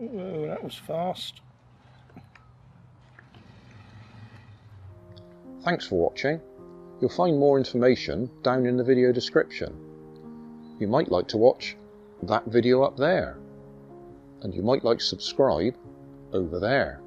Whoa, that was fast. Thanks for watching. You'll find more information down in the video description. You might like to watch that video up there, and you might like to subscribe over there.